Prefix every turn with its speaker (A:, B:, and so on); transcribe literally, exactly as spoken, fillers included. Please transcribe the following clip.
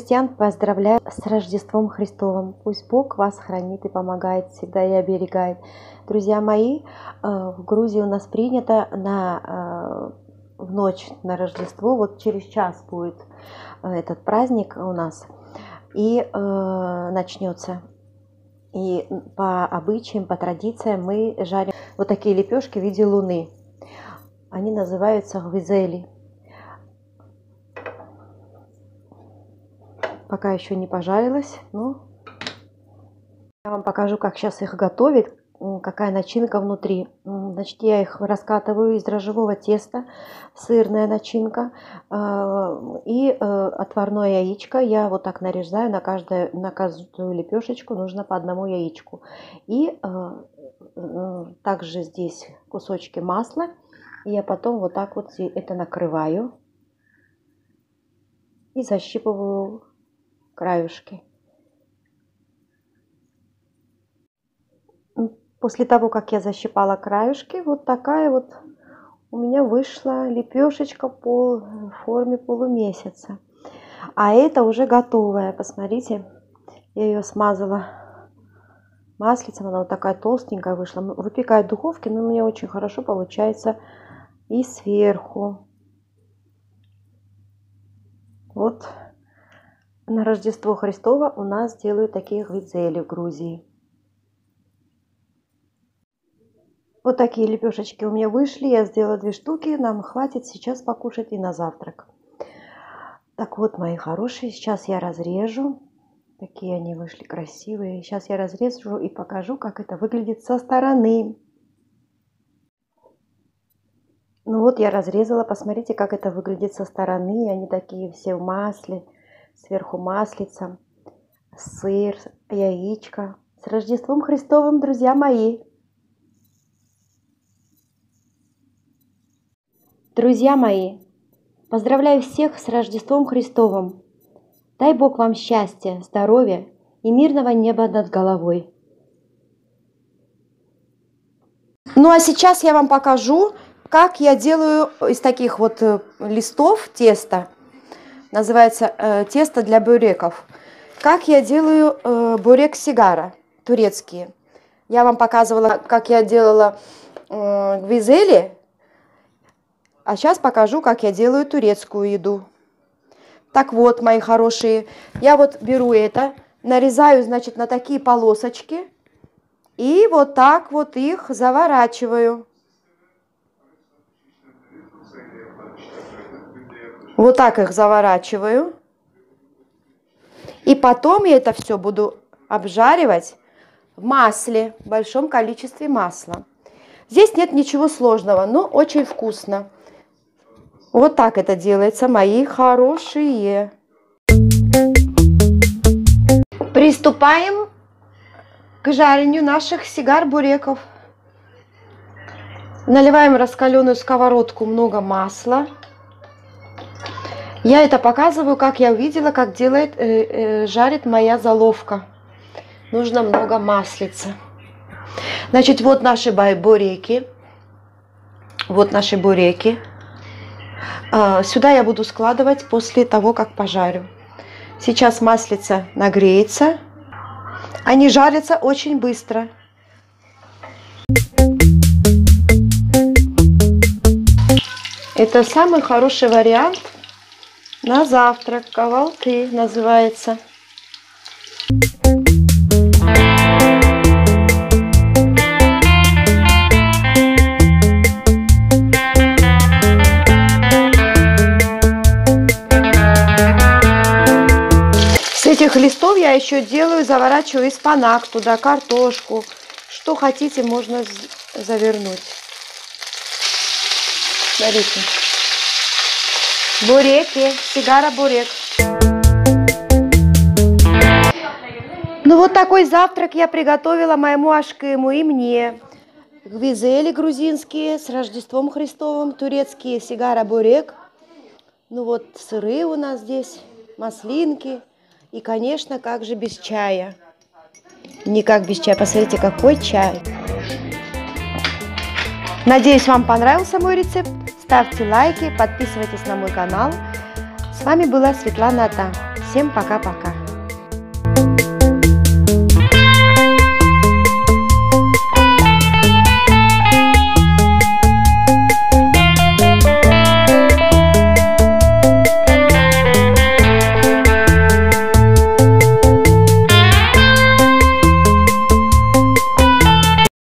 A: христиан поздравляю с Рождеством Христовым. Пусть Бог вас хранит и помогает всегда и оберегает. Друзья мои, в Грузии у нас принято на, в ночь на Рождество, вот через час будет этот праздник у нас, и э, начнется. И по обычаям, по традициям мы жарим вот такие лепешки в виде луны. Они называются гвизели. Пока еще не пожарилась, но я вам покажу, как сейчас их готовить, какая начинка внутри. Значит, я их раскатываю из дрожжевого теста, сырная начинка и отварное яичко. Я вот так нарезаю, на каждую, на каждую лепешечку нужно по одному яичку. И также здесь кусочки масла. И я потом вот так вот это накрываю и защипываю краюшки. После того, как я защипала краюшки, вот такая вот у меня вышла лепешечка пол, в форме полумесяца. А это уже готовая. Посмотрите, я ее смазала маслицем, она вот такая толстенькая вышла. Выпекаю в духовке, но у меня очень хорошо получается и сверху. Вот на Рождество Христово у нас делают такие гвизели в Грузии. Вот такие лепешечки у меня вышли. Я сделала две штуки. Нам хватит сейчас покушать и на завтрак. Так вот, мои хорошие, сейчас я разрежу. Такие они вышли красивые. Сейчас я разрежу и покажу, как это выглядит со стороны. Ну вот я разрезала. Посмотрите, как это выглядит со стороны. Они такие все в масле. Сверху маслица, сыр, яичко. С Рождеством Христовым, друзья мои! Друзья мои, поздравляю всех с Рождеством Христовым. Дай Бог вам счастья, здоровья и мирного неба над головой. Ну а сейчас я вам покажу, как я делаю из таких вот листов теста. Называется э, тесто для буреков. Как я делаю э, бурек сигара, турецкие. Я вам показывала, как я делала э, гвизели. А сейчас покажу, как я делаю турецкую еду. Так вот, мои хорошие, я вот беру это, нарезаю, значит, на такие полосочки. И вот так вот их заворачиваю. Вот так их заворачиваю. И потом я это все буду обжаривать в масле, в большом количестве масла. Здесь нет ничего сложного, но очень вкусно. Вот так это делается, мои хорошие. Приступаем к жарению наших сигар-буреков. Наливаем в раскаленную сковородку много масла. Я это показываю, как я увидела, как делает, э, э, жарит моя заловка. Нужно много маслица. Значит, вот наши буреки. Вот наши буреки. Сюда я буду складывать после того, как пожарю. Сейчас маслица нагреется. Они жарятся очень быстро. Это самый хороший вариант на завтрак. Кавалты называется. С этих листов я еще делаю, заворачиваю испанак туда, картошку. Что хотите, можно завернуть. Смотрите. Буреки, сигара-бурек. Ну вот такой завтрак я приготовила моему ашкыму и мне. Гвизели грузинские с Рождеством Христовым, турецкие сигара-бурек. Ну вот сыры у нас здесь, маслинки. И, конечно, как же без чая. Никак без чая. Посмотрите, какой чай. Надеюсь, вам понравился мой рецепт. Ставьте лайки, подписывайтесь на мой канал. С вами была Светлана Ата. Всем пока-пока.